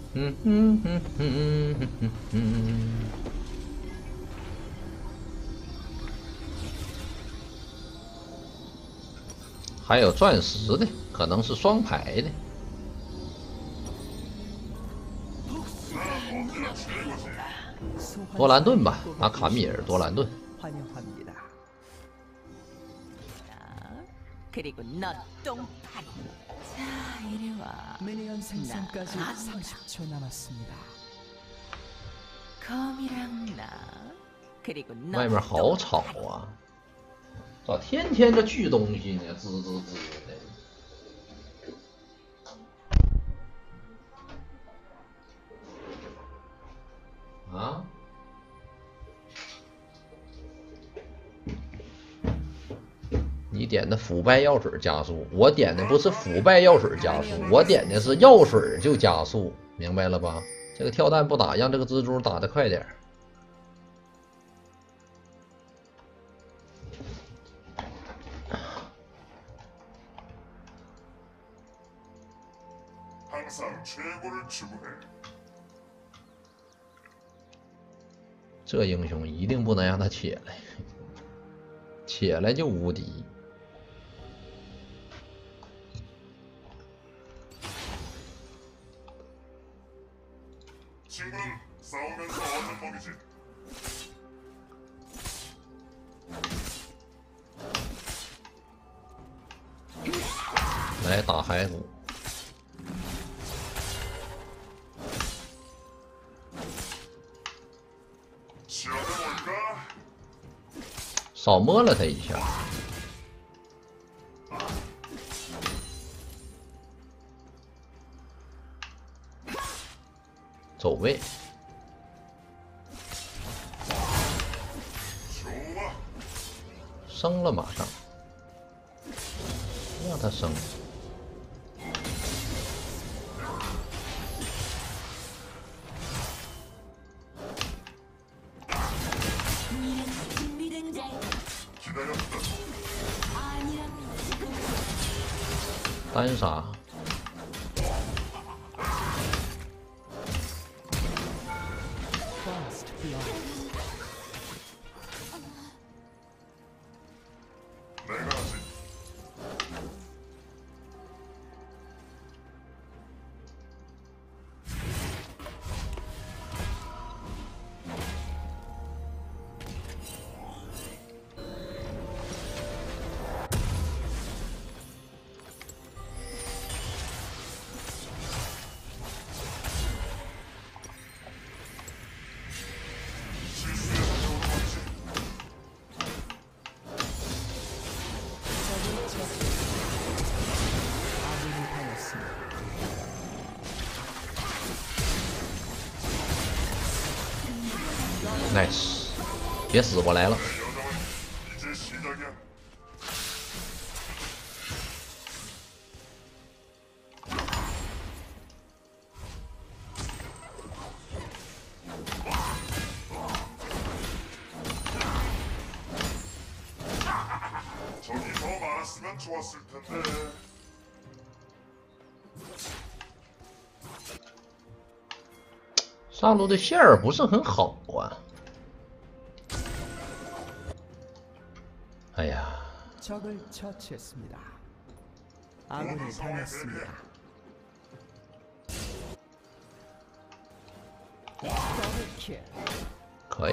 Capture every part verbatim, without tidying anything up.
嗯哼哼哼哼哼哼。还有钻石的，可能是双排的。多兰顿吧，拿卡米尔多兰顿。 환영합니다. 그리고 너 똥파리. 자, 이리 와. 미니언 생성까지 삼십 초 남았습니다. 검이랑 나. 그리고 너. 外面好吵啊！咋天天这锯东西呢？滋滋滋的。啊？你点的腐败药水加速，我点的不是腐败药水加速，我点的是药水就加速，明白了吧？这个跳弹不打，让这个蜘蛛打得快点。 这英雄一定不能让他起来，起来就无敌。来打骸骨。 少摸了他一下，走位，升了马上，让他升。 单杀，nice， 别死，我来了。上路的线儿不是很好啊。 哎呀！ 적을 처치했습니다. 아군이 당했습니다. 더블킬. 可以。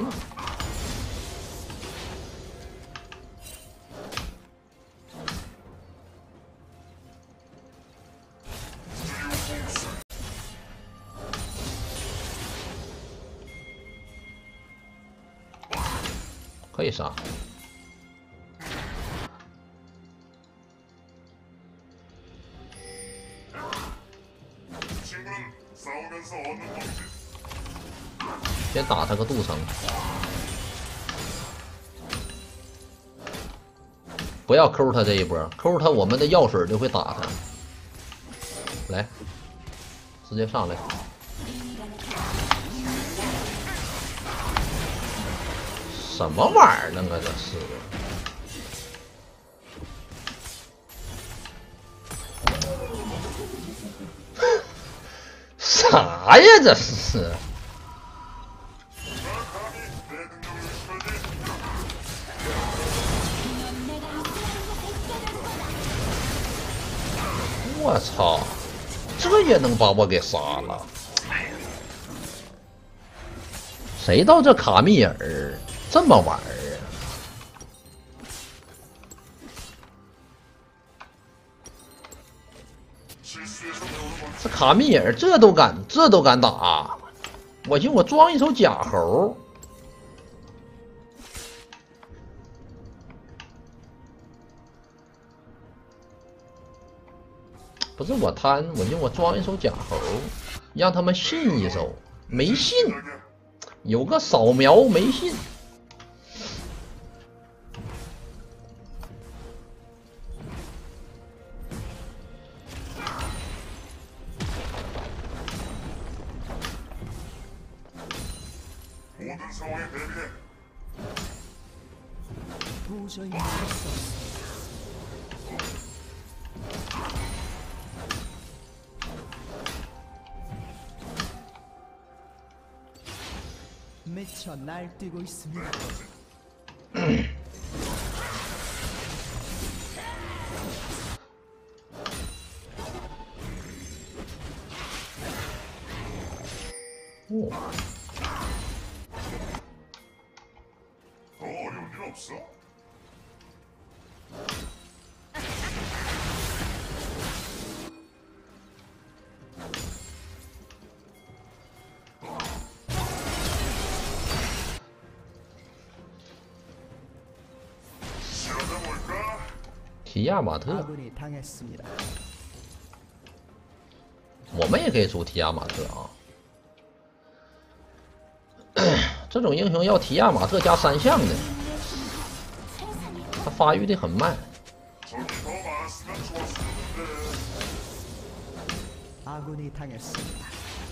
可以杀。 先打他个镀层，不要抠他这一波，抠他我们的药水就会打他。来，直接上来。什么玩意儿呢？这是。啥啥呀？这是。我操！这也能把我给杀了？谁到这卡密尔这么玩儿啊？这卡密尔这都敢，这都敢打！我寻我装一手假猴。不是我贪，我寻我装一手假猴，让他们信一手，没信，有个扫描没信。 도저히 막을 수 없습니다. 미쳐 날뛰고 있습니다. 오. 어려운 일 없어? 시험해 볼까? 提亚马特， 아군이 당했습니다. 我们也可以出提亚马特啊。这种英雄要提亚马特加三项的，他发育的很慢。 저기 더 많았으면 좋았을 텐데. 아군이 당했습니다.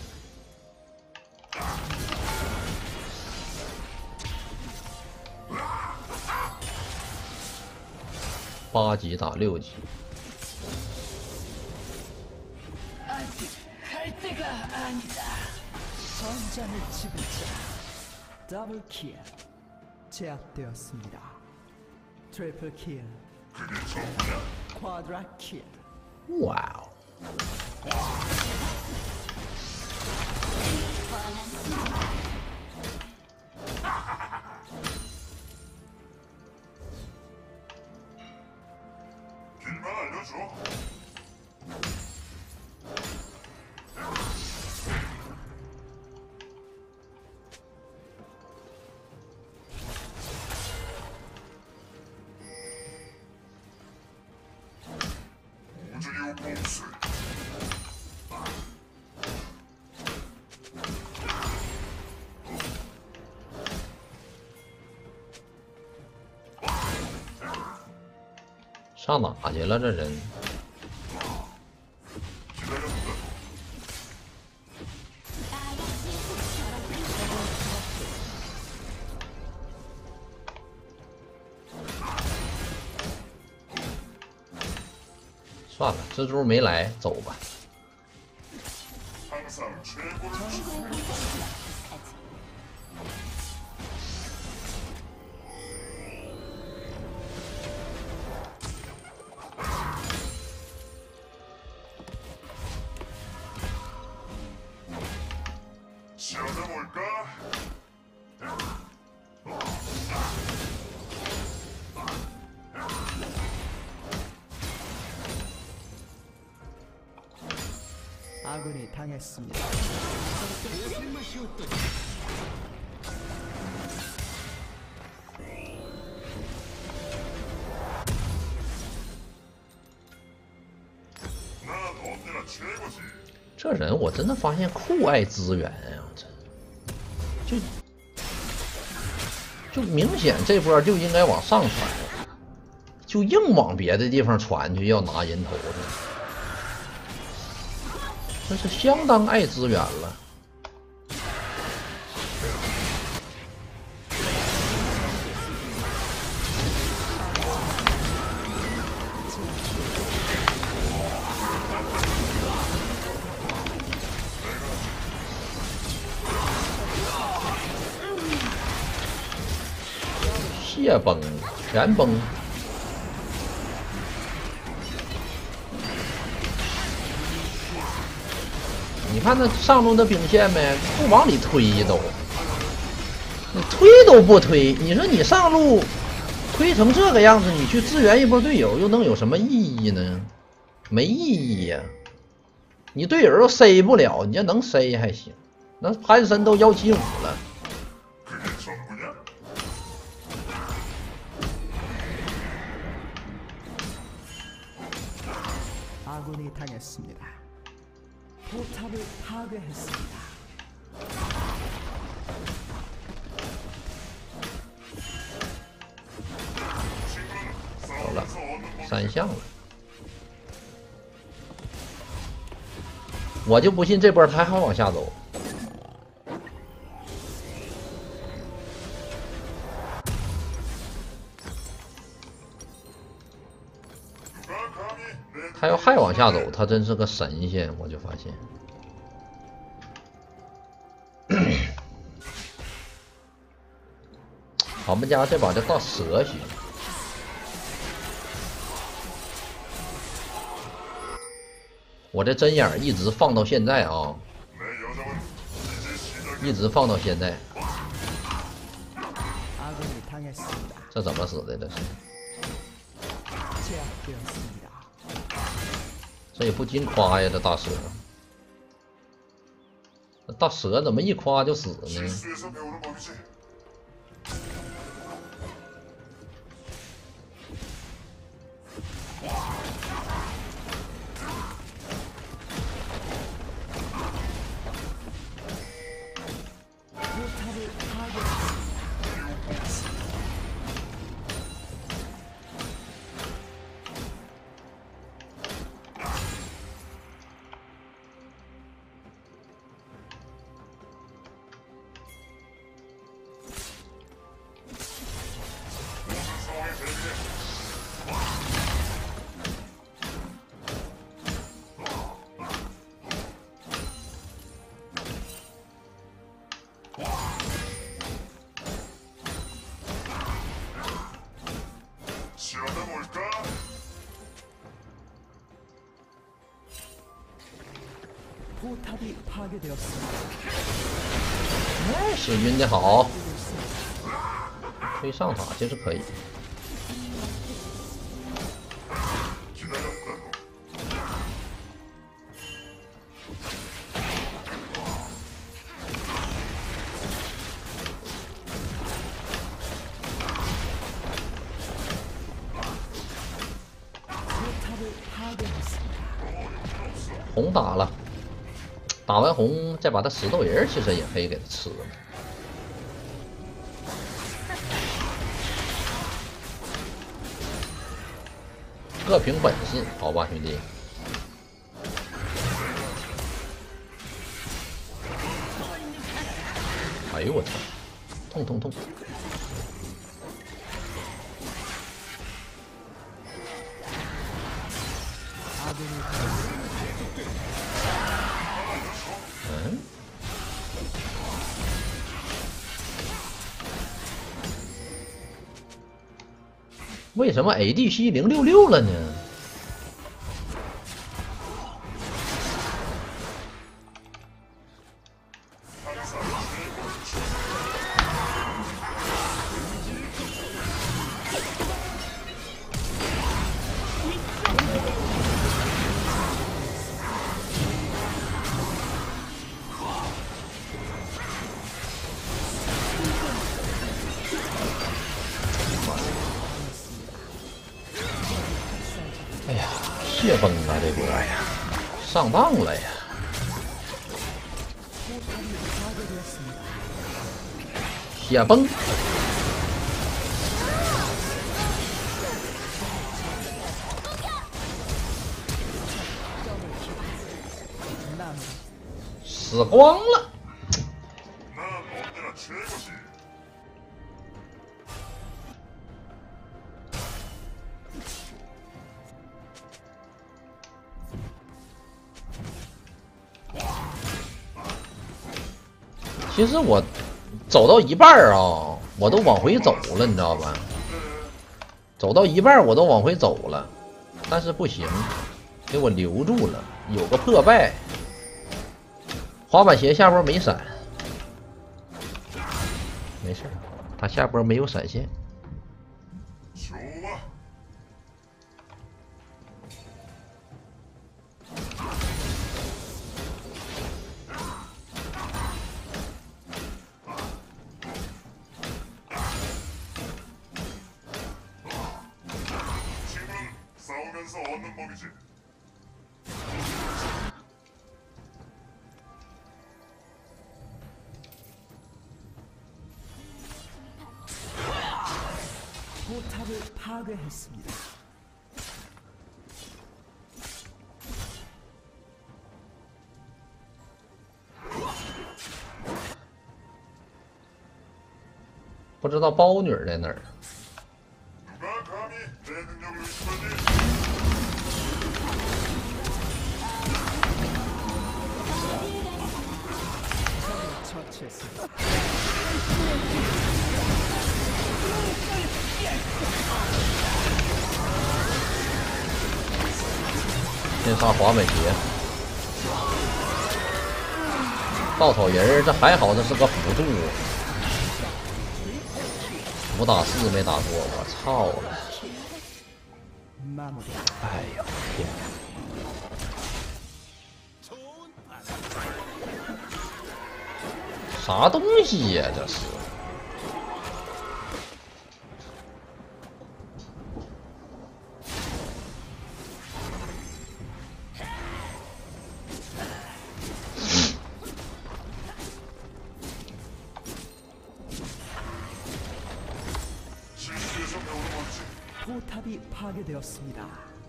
八级打六级， 전장의 지배자 더블킬 제압되었습니다. 트리플킬 그게 전부야? 쿼드라킬 哇哦！ 길만 알려줘. 우주요 공술. 上哪去了？这人 기다렸다. 算了，蜘蛛没来，走吧。 항상 최고를 추구해. 시험해 볼까? 아군이 당했습니다. 난 언제나 최고지. 这人我真的发现酷爱资源呀、这就就明显这波就应该往上传，就硬往别的地方传去，要拿人头的，这是相当爱资源了。 血崩，全崩。你看那上路的兵线没，不往里推都，你推都不推。你说你上路推成这个样子，你去支援一波队友，又能有什么意义呢？没意义呀、啊！你队友又塞不了，你这能塞还行。那潘森都幺七五了。 그게 전부냐? 아군이 당했습니다. 포탑을 파괴했습니다. 走了，三项了。我就不信这波他还往下走。 他要还往下走，他真是个神仙，我就发现。我们家这把就到蛇血，我这针眼一直放到现在啊，一直放到现在。这怎么死的？这是？ 这也不禁夸呀，这大蛇，这大蛇怎么一夸就死呢？ 포탑이 파괴되었습니다. 哎，使晕的好，推上塔其实可以。红打了。 打完红，再把他石头人，其实也可以给他吃了。各凭本事，好吧，兄弟。哎呦我操！痛痛痛！嗯？为什么 A D C 零六六了呢？哎呀，血崩啊！这波呀，上当了呀！血崩！死光了！ 其实我走到一半啊，我都往回走了，你知道吧？ 走到一半我都往回走了，但是不行，给我留住了，有个破败。滑板鞋下波没闪，没事，他下波没有闪现。 좋아 힘은 싸우면서 얻는 법이지. 포탑을 파괴했습니다. 不知道包女在哪儿？ 누가 감히 내 능력을 의심하지? 처치했습니다. 先杀滑板鞋，稻草人儿这还好，这是个辅助，五打四没打过，我操了！ 마무리. 哎呀天！啥东西呀、这是？ 실수에서 배우는 거지. 포탑이 파괴되었습니다.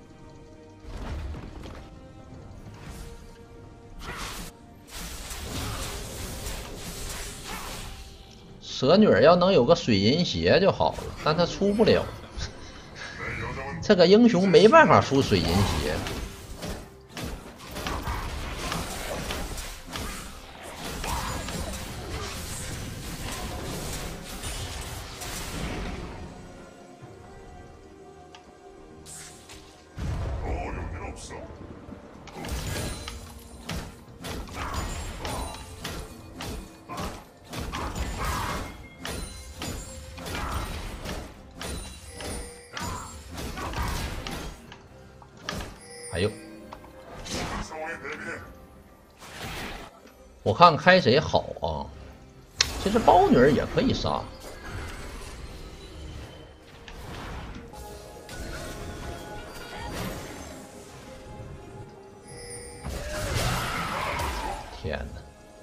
蛇女要能有个水银鞋就好了，但她出不了。 내 여정은 这个英雄没办法出水银鞋。 어려운 일 없어. 哎呦， 상황에 대비해. 我看开谁好啊？其实包女儿也可以杀。天哪！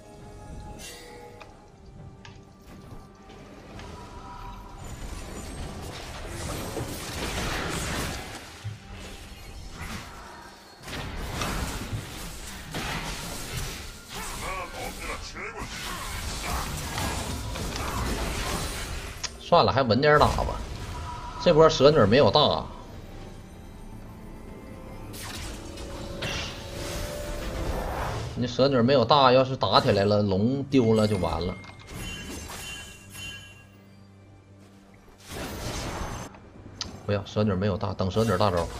난 언제나 최고지. 算了，还稳点打吧。这波蛇女没有大，你蛇女没有大，要是打起来了，龙丢了就完了。不要，蛇女没有大，等蛇女大招。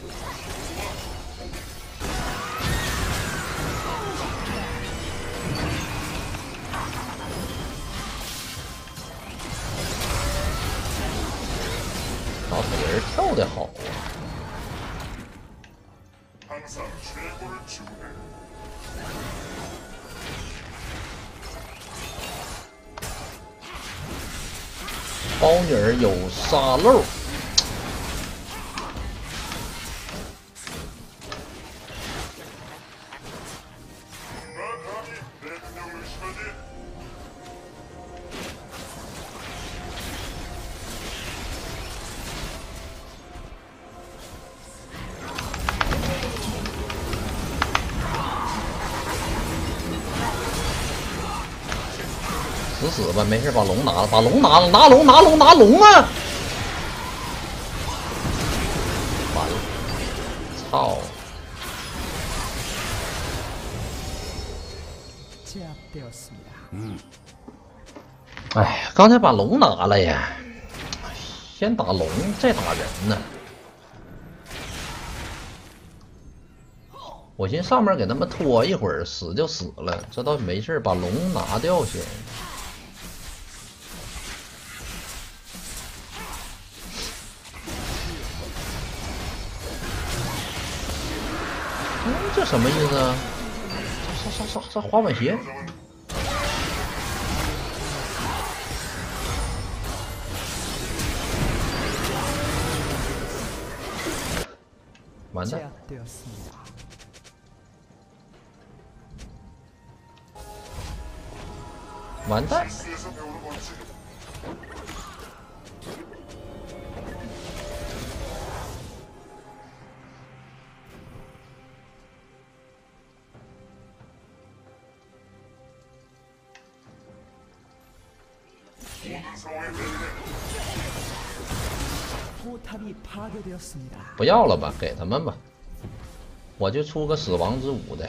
老腿人跳的好啊！ 항상 최고를 추구해. 包女儿有沙漏， 누가 감히 내 능력을 의심하지? 死死吧，没事，把龙拿了，把龙拿了，拿龙，拿龙，拿龙啊！完了，操！ 제압되었습니다. 哎呀，刚才把龙拿了呀！哎呀。 先打龙，再打人呢。我寻思上面给他们拖一会儿，死就死了，这倒没事，把龙拿掉先。嗯，这什么意思啊？杀杀杀杀滑板鞋！完蛋！ 제압되었습니다. 完蛋！ 실수에서 배우는 거지. 모든 상황에 대비해. 포탑이 파괴되었습니다. 不要了吧，给他们吧，我就出个死亡之舞的。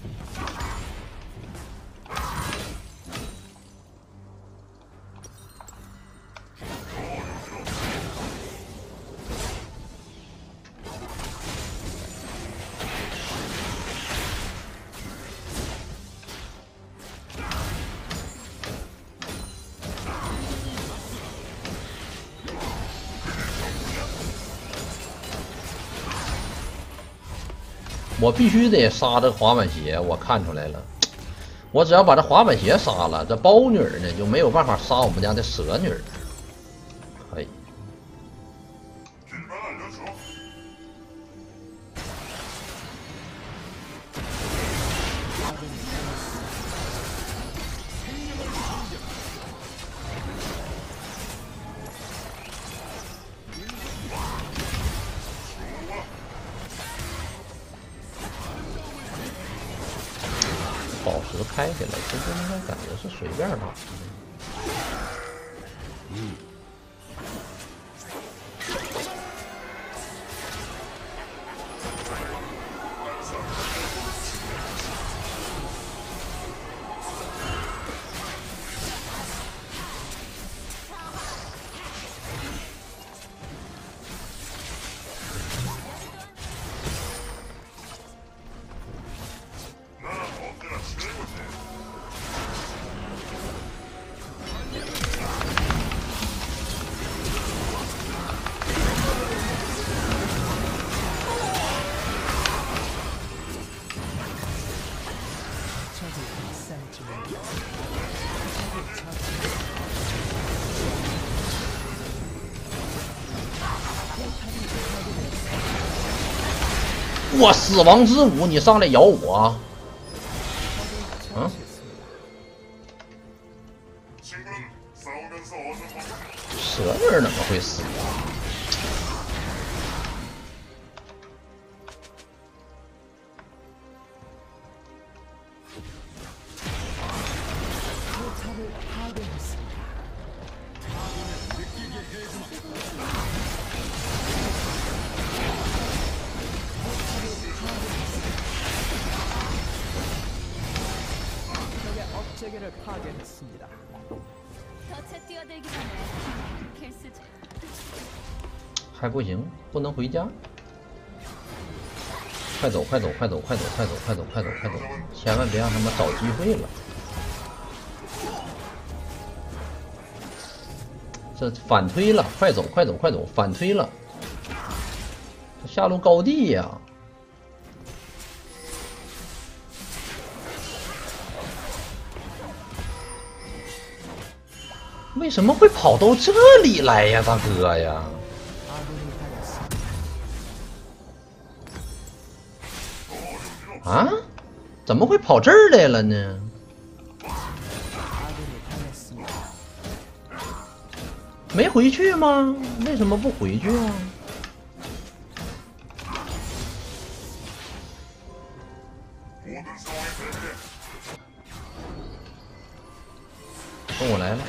我必须得杀这滑板鞋，我看出来了。我只要把这滑板鞋杀了，这包女儿呢就没有办法杀我们家的蛇女儿。可以， 길만 알려줘. 宝石开起来，其实应该感觉是随便打。 난 언제나 최고지. 我死亡之舞，你上来咬我！嗯， 친구는 싸우면서 얻는 법. 蛇女儿怎么会死啊？ 포탑을 파괴했습니다. 적의 억제기를 파괴했습니다. 덫에 뛰어들기 전에 필수지. 还不行，不能回家。快走，快走，快走，快走，快走，快走，快走，快走！千万别让他们找机会了。这反推了，快走，快走，快走！反推了，这下路高地呀、为什么会跑到这里来呀，大哥呀？ 아군이 당했습니다. 啊？怎么会跑这儿来了呢？ 아군이 당했습니다. 没回去吗？为什么不回去啊？ 모든 상황에 대비해. 跟我来了。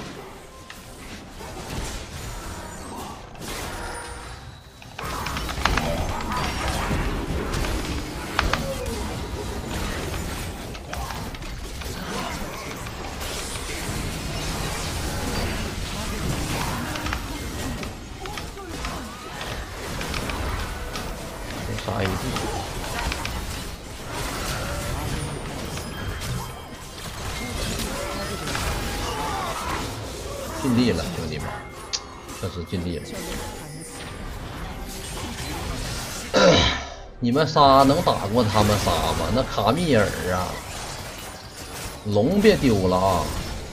또 A D。 尽力了，兄弟们，确实尽力了。你们仨能打过他们仨吗？那卡密尔啊，龙别丢了啊！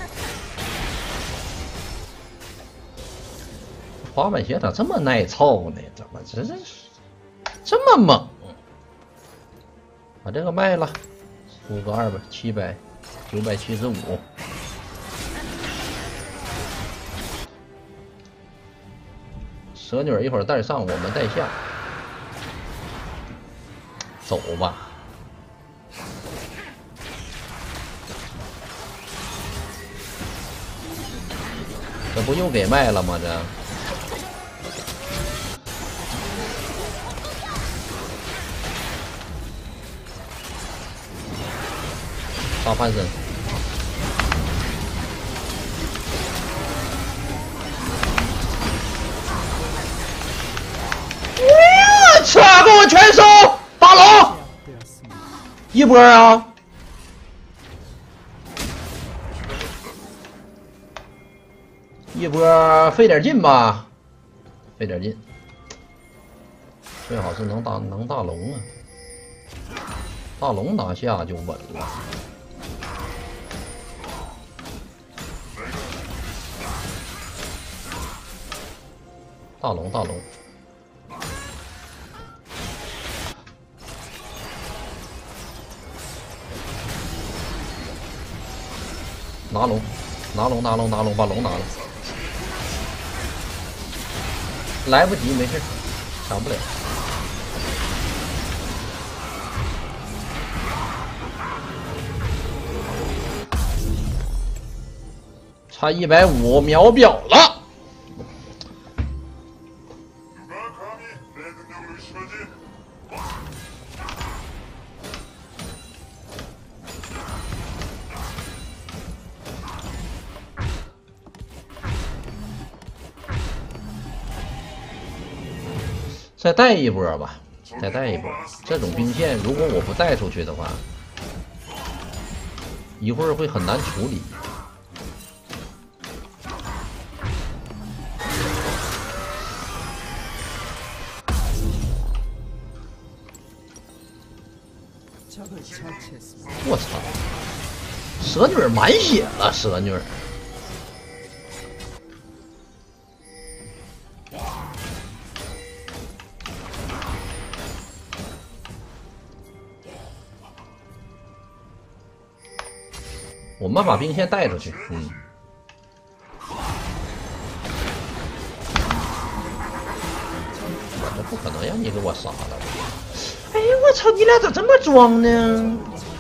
滑板鞋咋这么耐操呢？怎么这这这么猛？把这个卖了，出个二百七百九百七十五。蛇女一会儿带上，我们带下。走吧。这不又给卖了吗？这。 大翻身，我操！给我全收！大龙， 되었습니다. 一波啊！一波费点劲吧，费点劲，最好是能打能大龙啊！大龙拿下就稳了。 大龙，大龙，拿龙，拿龙，拿龙，拿龙，把龙拿了，来不及，没事，抢不了。差一百五，秒表了。 再带一波吧，再带一波。这种兵线，如果我不带出去的话，一会儿会很难处理。我操！蛇女满血了，蛇女。 我们把兵线带出去，嗯。我这不可能让你给我杀了！哎呀，我操！你俩咋这么装呢？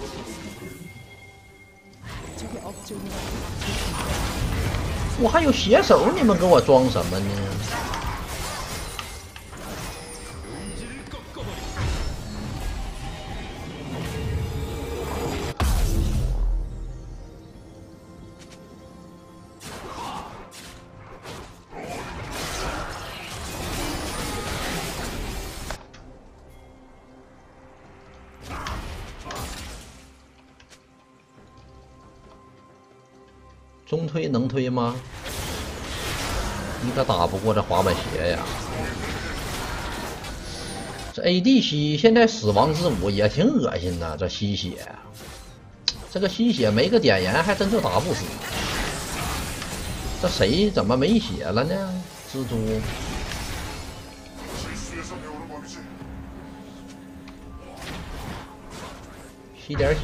我还有血手，你们给我装什么呢？ 中推能推吗？你可打不过这滑板鞋呀！这 A D 吸现在死亡之舞也挺恶心的，这吸血，这个吸血没个点燃还真就打不死。这谁怎么没血了呢？蜘蛛。 吸点血。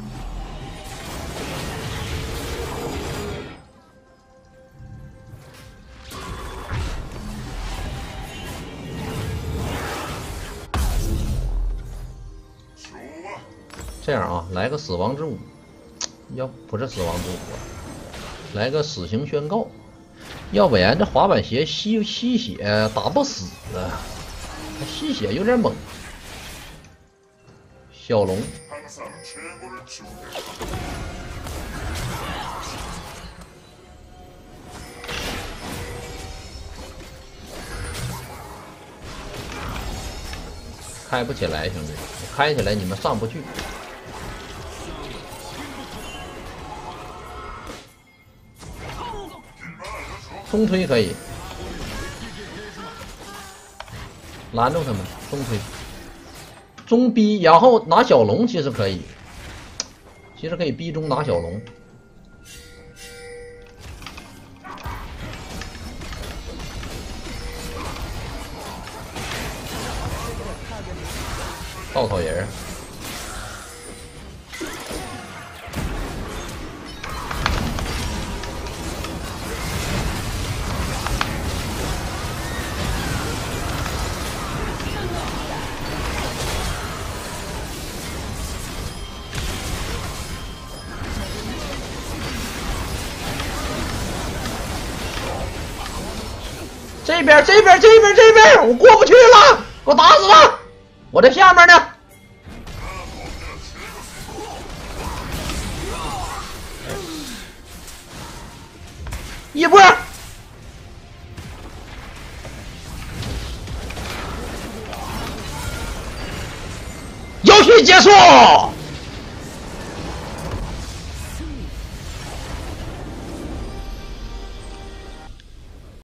这样啊，来个死亡之舞，要不是死亡之舞啊，来个死刑宣告，要不然这滑板鞋吸吸血打不死啊，他吸血有点猛。小龙， 开不起来，兄弟，我开起来你们上不去。中推可以，拦住他们，中推，中逼，然后拿小龙其实可以，其实可以逼中拿小龙。稻草人，这边这边这边这边，我过不去了，给我打死他！我这下面呢？一波，游戏结束。